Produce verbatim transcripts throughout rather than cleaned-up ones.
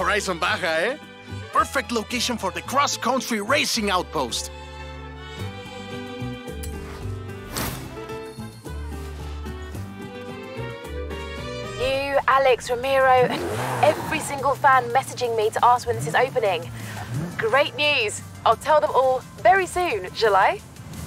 Horizon Baja, eh? Perfect location for the cross-country racing outpost. You, Alex, Ramiro, and every single fan messaging me to ask when this is opening. Great news! I'll tell them all very soon, shall I?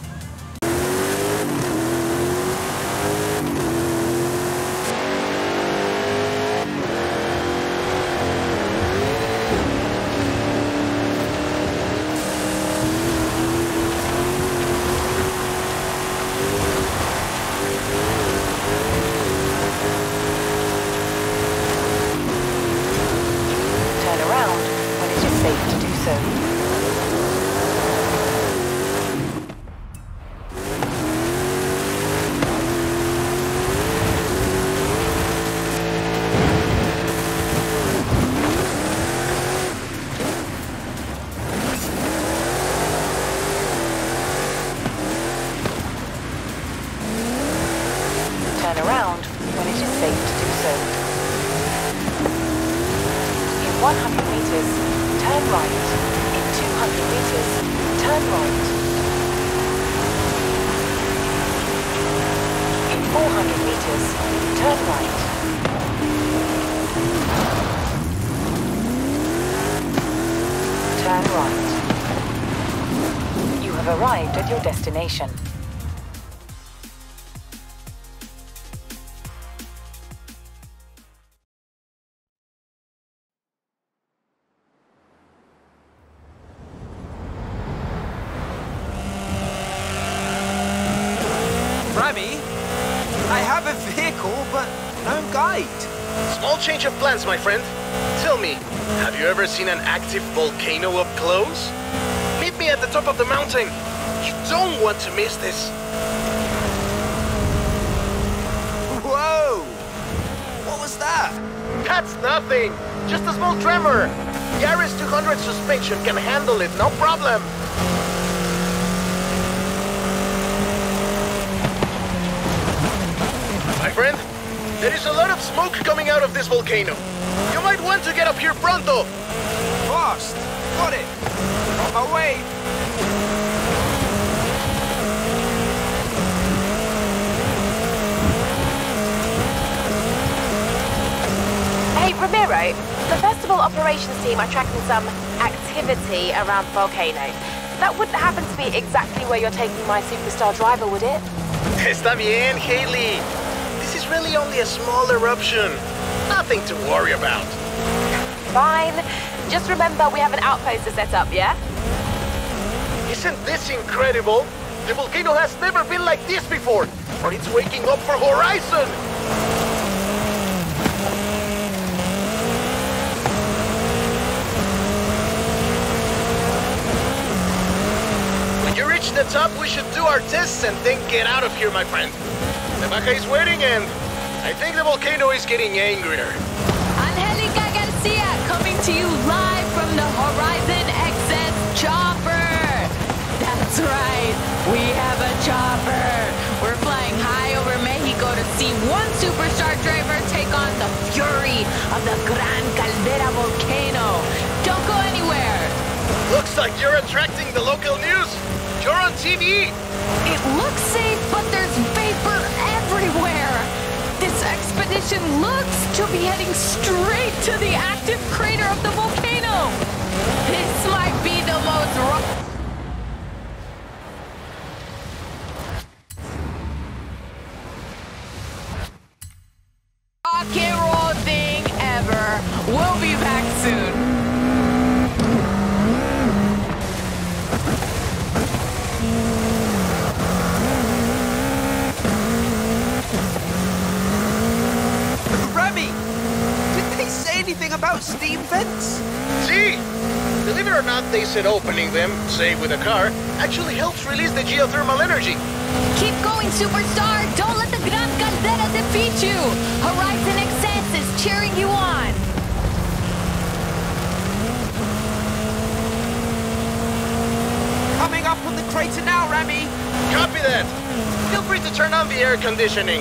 one hundred meters, turn right. In two hundred meters, turn right. In four hundred meters, turn right. Turn right. You have arrived at your destination. I have a vehicle, but no guide. Small change of plans, my friend. Tell me, have you ever seen an active volcano up close? Meet me at the top of the mountain. You don't want to miss this. Whoa! What was that? That's nothing. Just a small tremor. Yaris two hundred suspension can handle it, no problem. My friend, there is a lot of smoke coming out of this volcano. You might want to get up here pronto. Fast! Got it! On my way! Hey, Ramiro, the festival operations team are tracking some activity around the volcano. That wouldn't happen to be exactly where you're taking my superstar driver, would it? Está bien, Haley. This is really only a small eruption. Nothing to worry about. Fine. Just remember we have an outpost to set up, yeah? Isn't this incredible? The volcano has never been like this before, but it's waking up for Horizon! When you reach the top, we should do our tests and then get out of here, my friend. The Baja is waiting, and I think the volcano is getting angrier. Angelica Garcia coming to you live from the Horizon X S chopper. That's right, we have a chopper. We're flying high over Mexico to see one superstar driver take on the fury of the Gran Caldera volcano. Don't go anywhere. Looks like you're attracting the local news. You're on T V. It looks safe, but there's vapor everywhere. This expedition looks to be heading straight to the active crater of the volcano. This might be the most rough. Rock and roll thing ever. We'll be back soon. Anything about steam vents? See? Believe it or not, they said opening them, say with a car, actually helps release the geothermal energy. Keep going, superstar! Don't let the Gran Caldera defeat you! Horizon X S is cheering you on! Coming up on the crater now, Rami! Copy that! Feel free to turn on the air conditioning.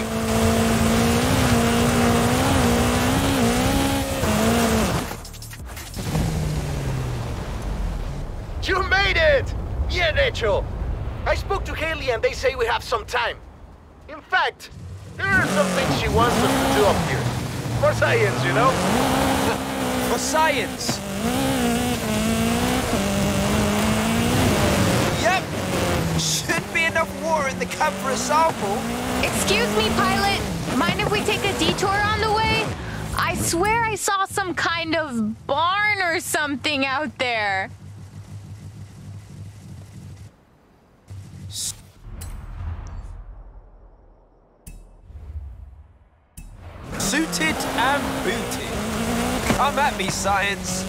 You made it! Bien hecho! I spoke to Haley and they say we have some time. In fact, there are some things she wants us to do up here. For science, you know? For science. Yep. Should be enough water in the cup for a sample. Excuse me, pilot. Mind if we take a detour on the way? I swear I saw some kind of barn or something out there. Suited and booted. Come at me, science.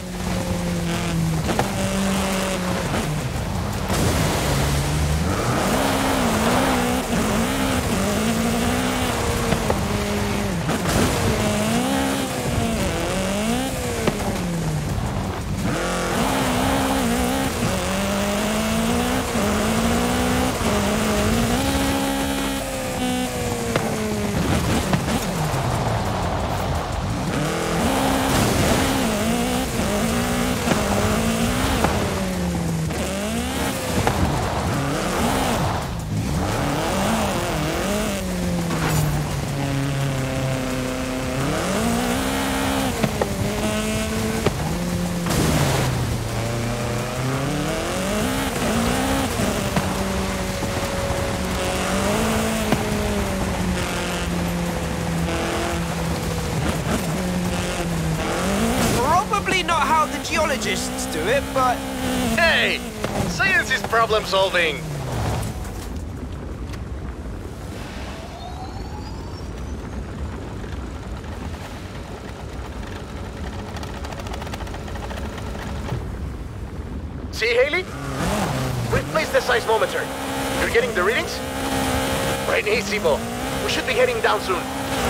Geologists do it, but... Hey! Science is problem solving! See, Haley? We've placed the seismometer. You're getting the readings? Right, easy, Bo. We should be heading down soon.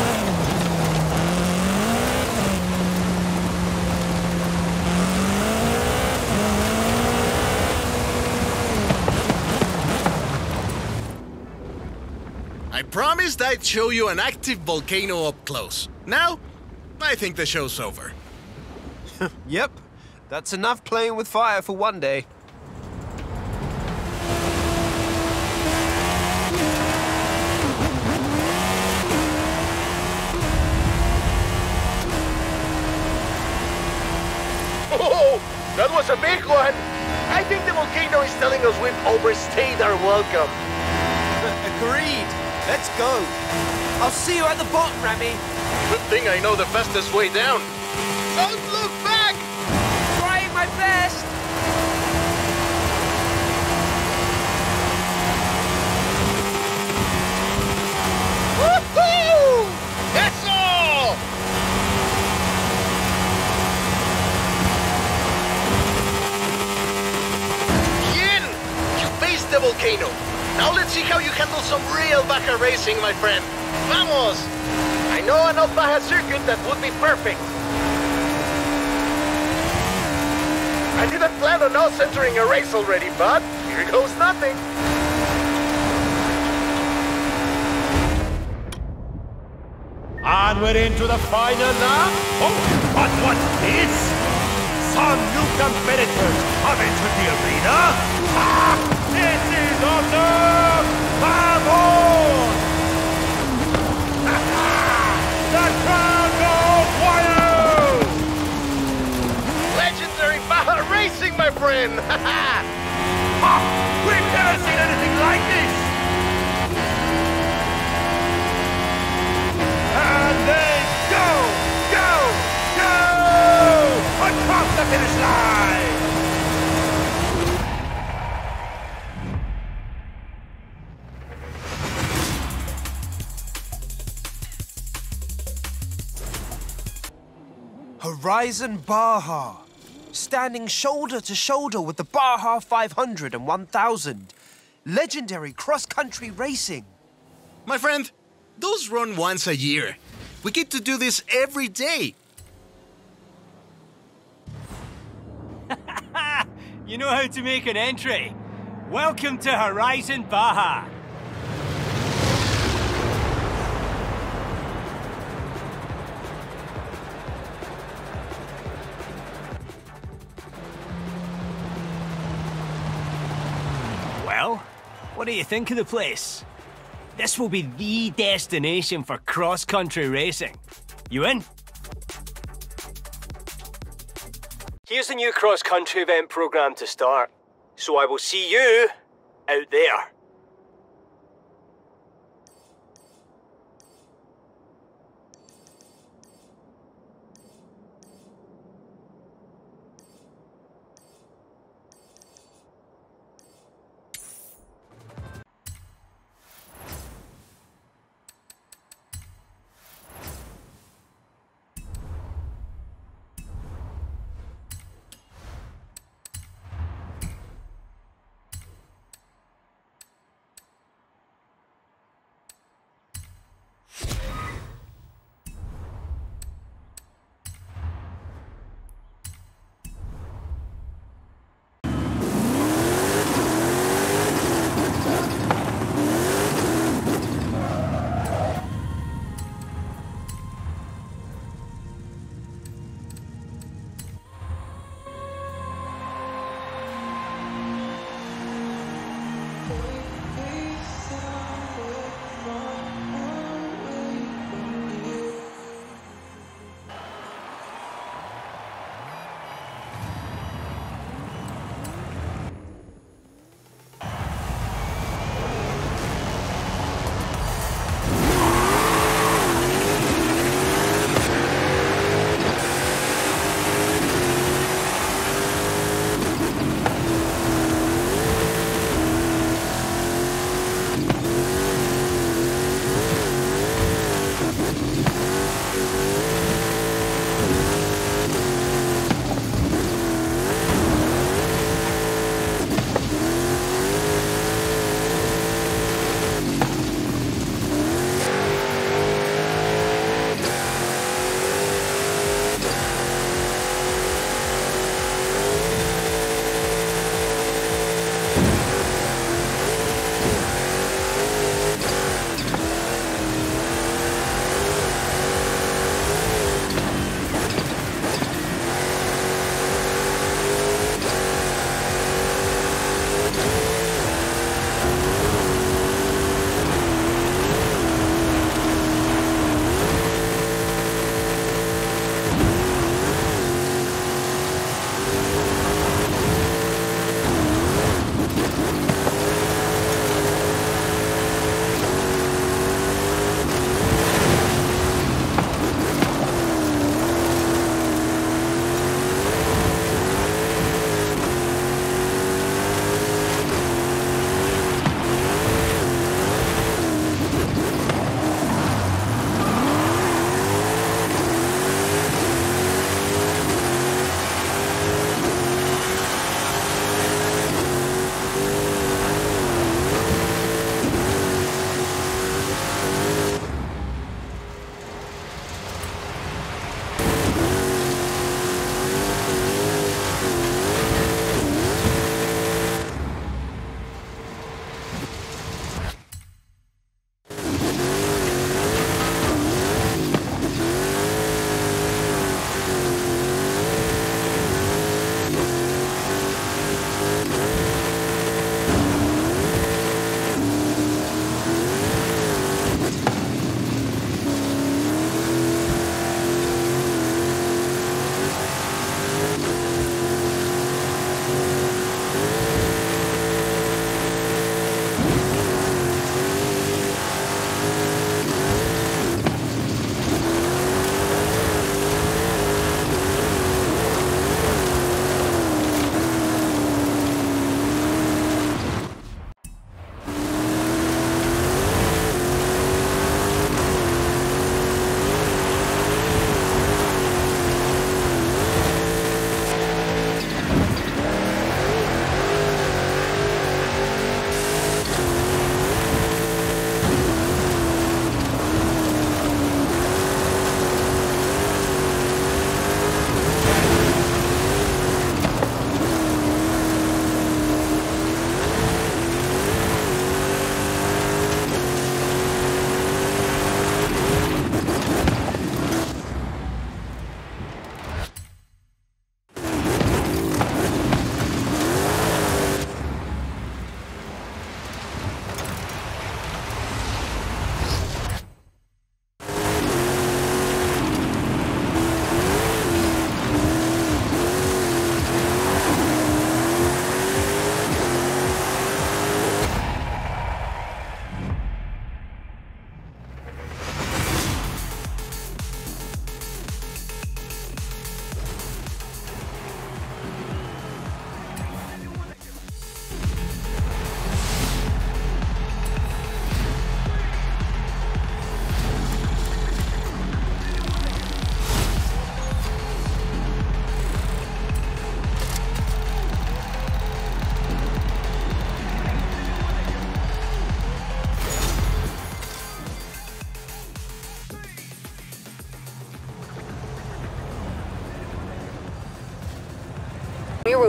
I promised I'd show you an active volcano up close. Now, I think the show's over. Yep, that's enough playing with fire for one day. Oh, that was a big one! I think the volcano is telling us we've overstayed our welcome. Agreed. Let's go. I'll see you at the bottom, Rami. Good thing I know the fastest way down. Don't look back! Trying my best. Woohoo! That's all! Bien! You faced the volcano. Now let's see how you handle some real Baja racing, my friend. Vamos! I know an old Baja circuit that would be perfect. I didn't plan on us entering a race already, but here goes nothing. Onward into the final now. Oh, but what's this? Some new competitors have entered the arena. Ah, this is awesome! Vamos! The crowd goes wild! Legendary Baja racing, my friend! Ha! We've never seen anything like this! And they go! Go! Go! Across the finish line! Horizon Baja, standing shoulder to shoulder with the Baja five hundred and one thousand. Legendary cross-country racing. My friend, those run once a year. We get to do this every day. You know how to make an entry. Welcome to Horizon Baja. What do you think of the place? This will be the destination for cross-country racing. You in? Here's the new cross-country event program to start. So I will see you out there.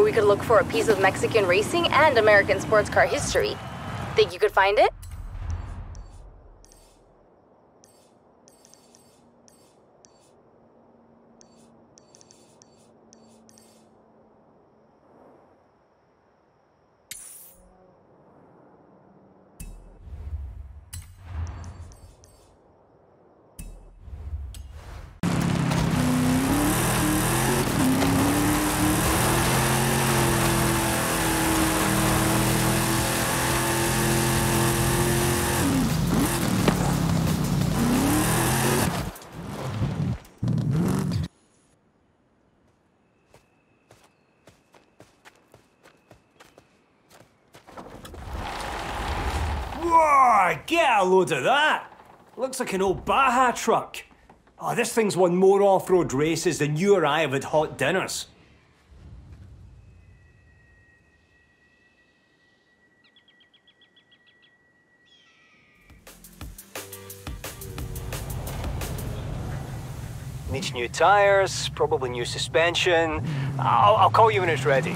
we could look for a piece of Mexican racing and American sports car history. Think you could find it? Whoa, get a load of that! Looks like an old Baja truck. Oh, this thing's won more off-road races than you or I have had hot dinners. Needs new tires, probably new suspension. I'll, I'll call you when it's ready.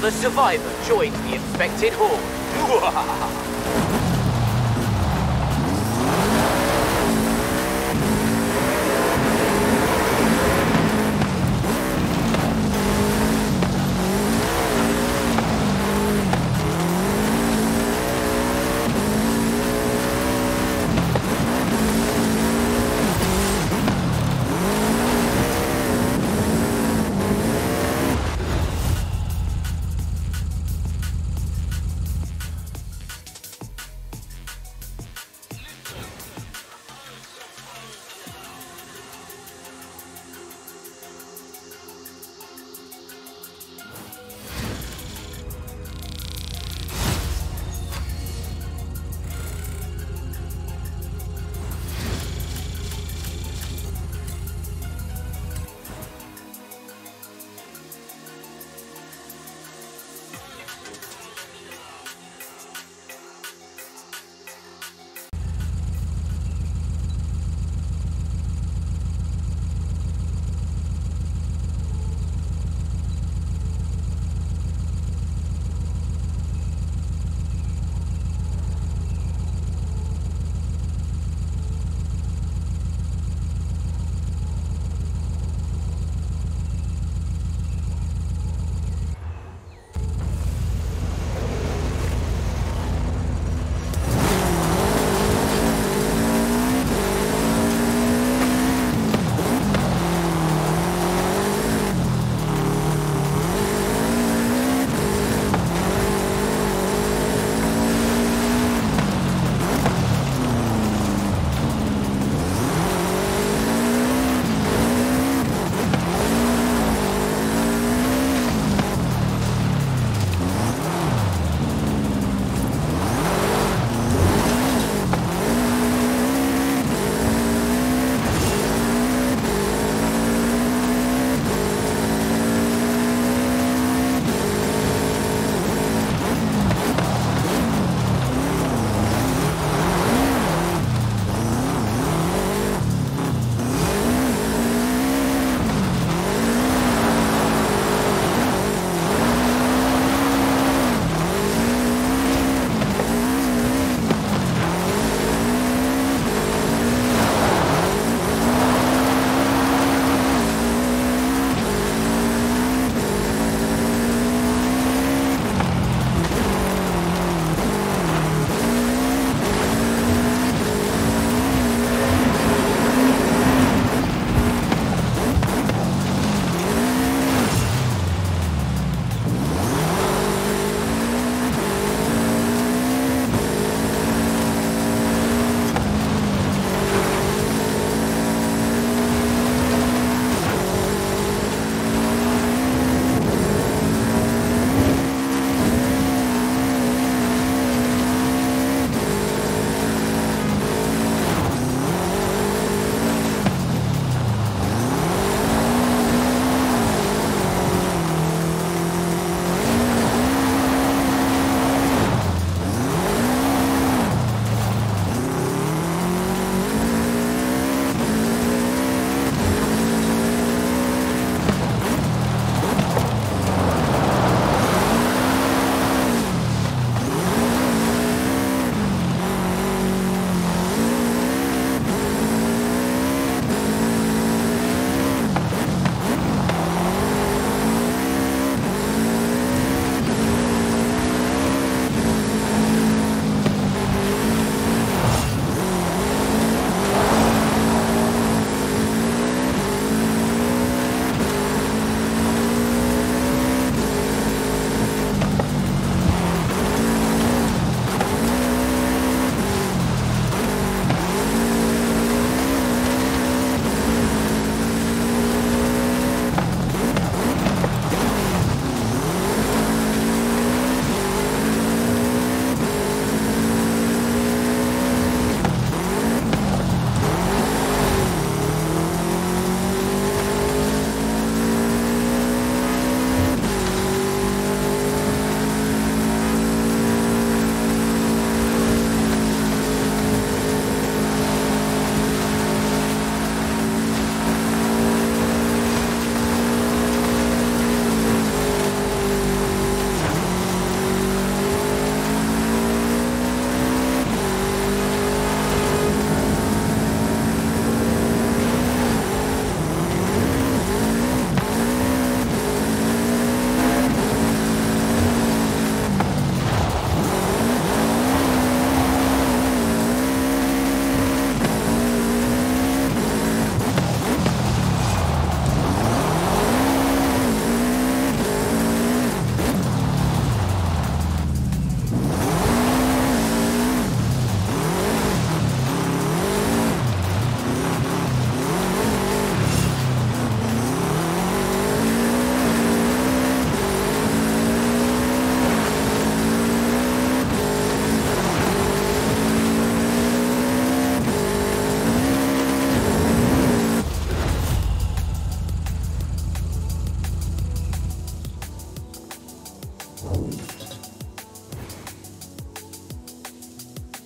Another survivor joined the infected horde.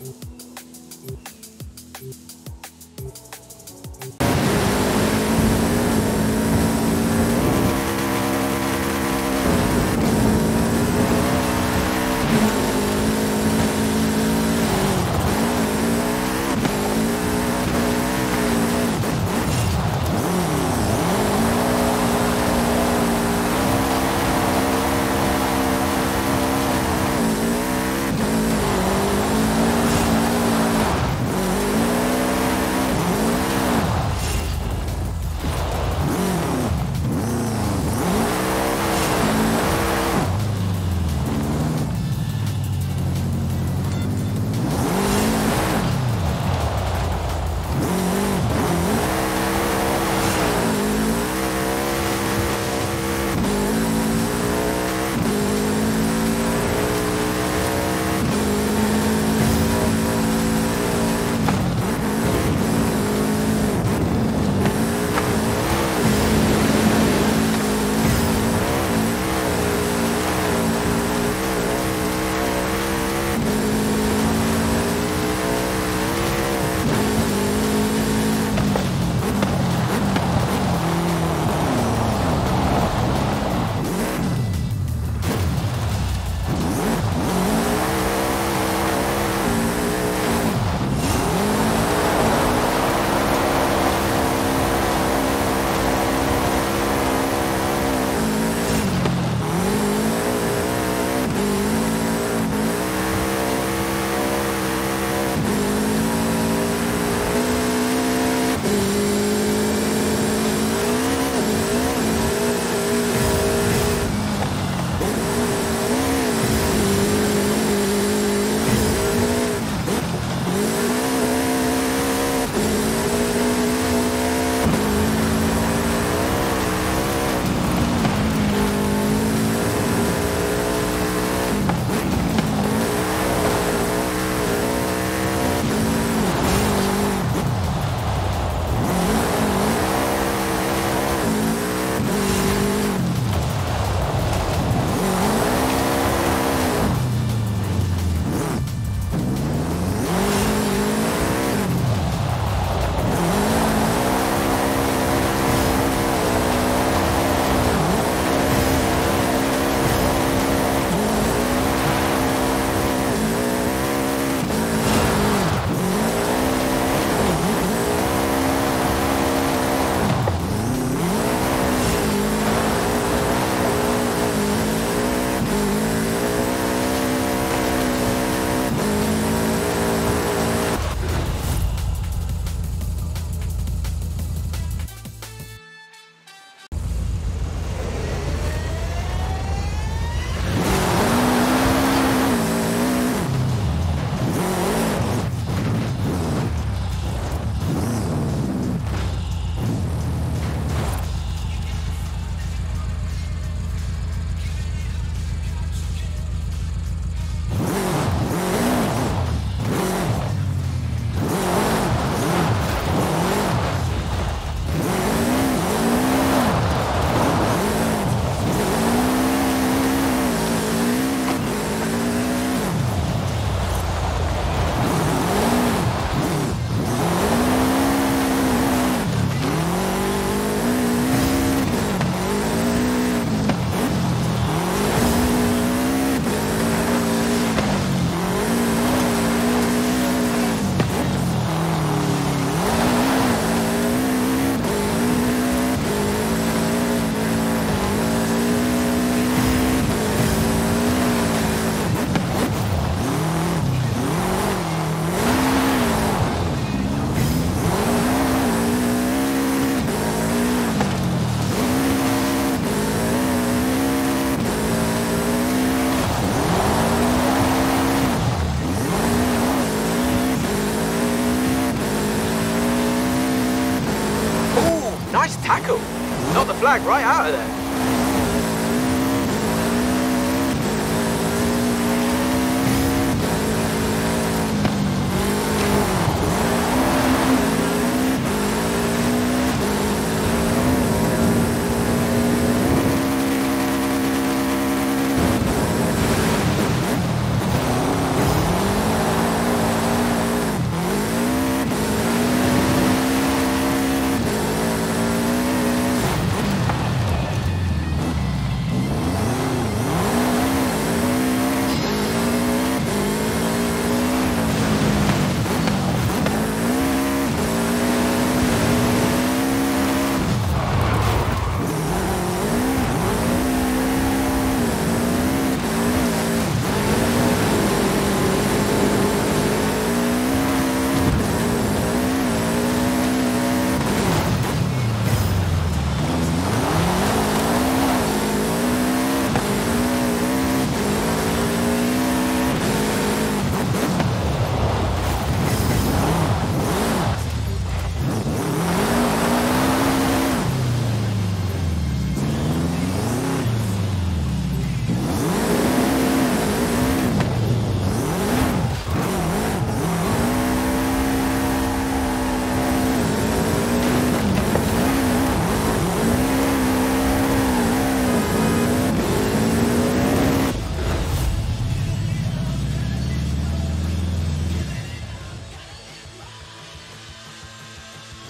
tackle. Knocked the flag right out of there.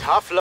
Tough luck.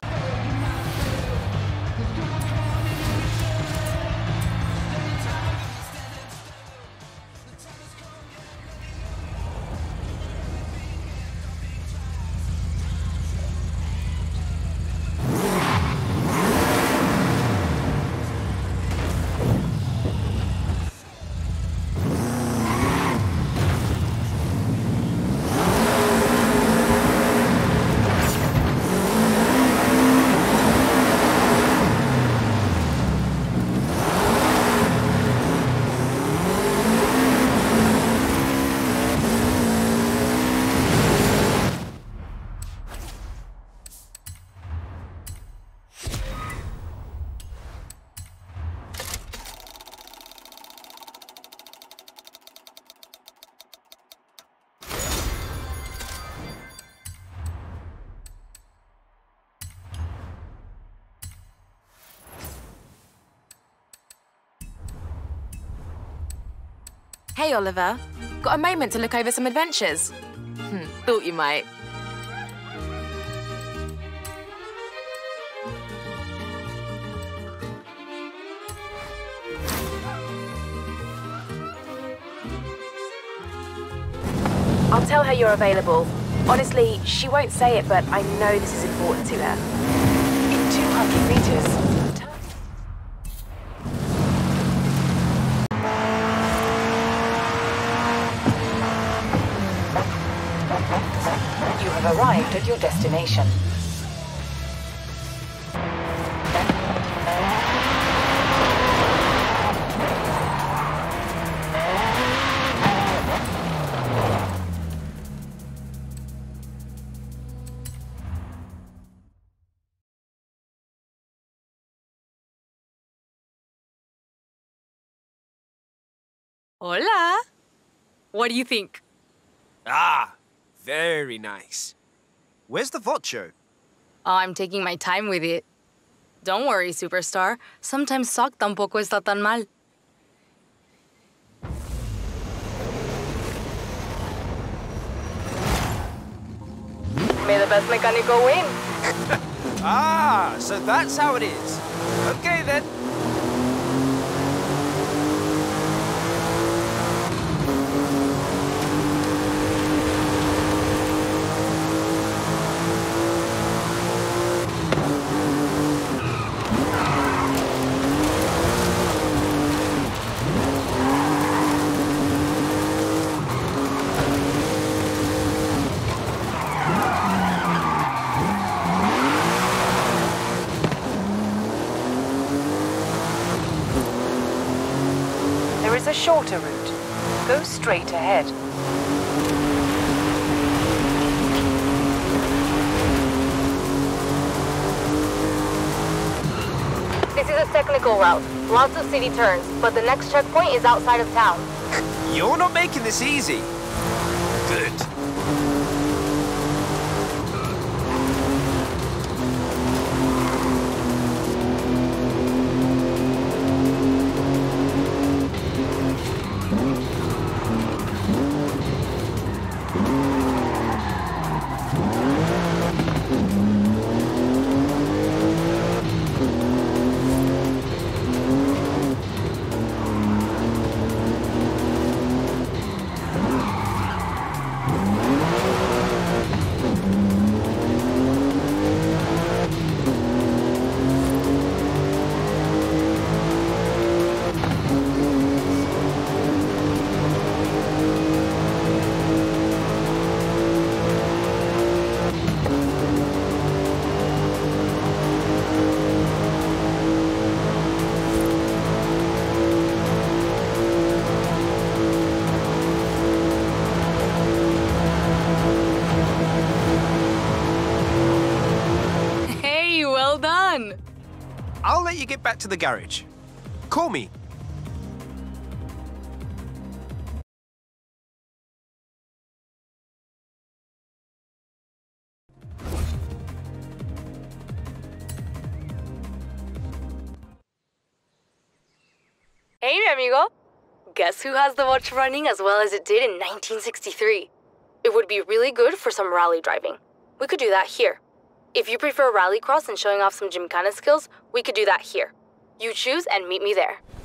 Hey, Oliver. Got a moment to look over some adventures? Hmm, thought you might. I'll tell her you're available. Honestly, she won't say it, but I know this is important to her. In two hundred meters. You have arrived at your destination. Hola! What do you think? Ah, very nice. Where's the vocho? Oh, I'm taking my time with it. Don't worry, superstar. Sometimes sock tampoco está tan mal. May the best mecánico win. Ah, so that's how it is. Okay, then. A shorter route. Go straight ahead. This is a technical route. Lots of city turns, but the next checkpoint is outside of town. You're not making this easy. Good. I'll let you get back to the garage. Call me. Hey, mi amigo. Guess who has the watch running as well as it did in nineteen sixty-three? It would be really good for some rally driving. We could do that here. If you prefer rallycross and showing off some gymkhana skills, we could do that here. You choose and meet me there.